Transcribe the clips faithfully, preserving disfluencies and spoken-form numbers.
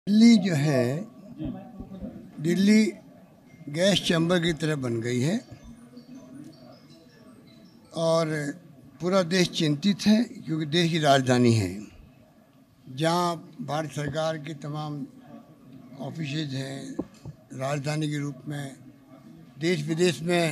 दिल्ली जो है, Delhi gas chamber की तरह बन गई है और पूरा देश चिंतित है क्योंकि देश की राजधानी है जहां भारत सरकार की तमाम ऑफिसेज हैं। राजधानी के रूप में देश विदेश में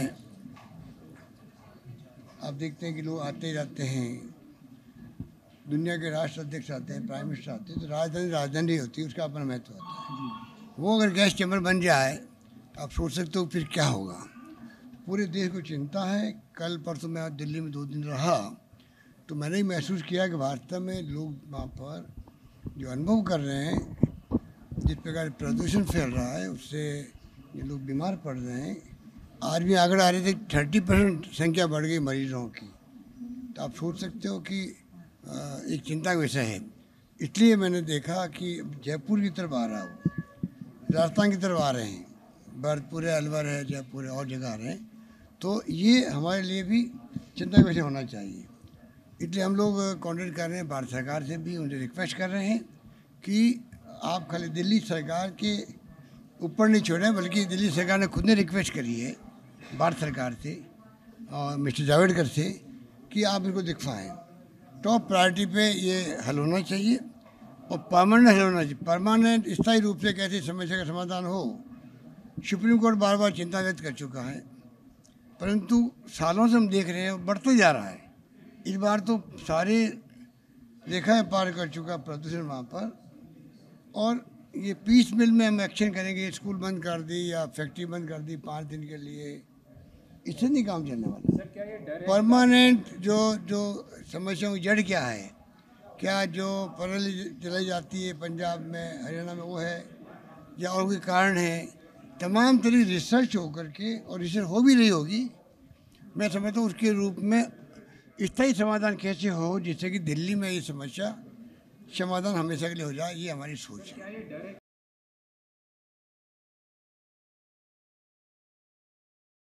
आप देखते हैं कि लोग आते जाते हैं, दुनिया के राष्ट्र अध्यक्ष आते हैं, प्राइम मिनिस्टर आते हैं, तो राजधानी राजधानी होती है, उसका अपना महत्व होता है। वो अगर गैस चैम्बर बन जाए आप सोच सकते हो फिर क्या होगा। पूरे देश को चिंता है। कल परसों मैं दिल्ली में दो दिन रहा तो मैंने ही महसूस किया कि वास्तव में लोग वहाँ पर जो अनुभव कर रहे हैं, जिस प्रकार प्रदूषण फैल रहा है उससे ये लोग बीमार पड़ रहे हैं। आज भी आंकड़े आ रहे थे थर्टी परसेंट संख्या बढ़ गई मरीजों की, तो आप सोच सकते हो कि एक चिंता का विषय है। इसलिए मैंने देखा कि जयपुर की तरफ आ रहा हूँ, राजस्थान की तरफ आ रहे हैं, भरतपुर है, अलवर है, जयपुर है और जगह आ रहे हैं, तो ये हमारे लिए भी चिंता का विषय होना चाहिए। इसलिए हम लोग कॉन्टेक्ट कर रहे हैं भारत सरकार से भी, उनसे रिक्वेस्ट कर रहे हैं कि आप खाली दिल्ली सरकार के ऊपर नहीं छोड़ें, बल्कि दिल्ली सरकार ने खुद ने रिक्वेस्ट करी है भारत सरकार से और मिस्टर जावड़ेकर से कि आप इनको दिखवाएं। टॉप प्रायोरिटी पे ये हल होना चाहिए और परमानेंट हल होना चाहिए। परमानेंट स्थायी रूप से कैसे समस्या का समाधान हो, सुप्रीम कोर्ट बार बार चिंता व्यक्त कर चुका है, परंतु सालों से हम देख रहे हैं बढ़ते जा रहा है। इस बार तो सारे रेखाएं पार कर चुका प्रदूषण वहाँ पर, और ये पीस मिल में हम एक्शन करेंगे, स्कूल बंद कर दी या फैक्ट्री बंद कर दी पाँच दिन के लिए, इससे नहीं काम चलने वाला। परमानेंट जो जो समस्याओं की जड़ क्या है, क्या जो पराली जलाई जाती है पंजाब में, हरियाणा में, वो है या और कोई कारण है, तमाम तरह की रिसर्च हो करके, और रिसर्च हो भी रही होगी, मैं समझता हूँ उसके रूप में स्थायी समाधान कैसे हो जिससे कि दिल्ली में ये समस्या समाधान हमेशा के लिए हो जाए। ये हमारी सोच है।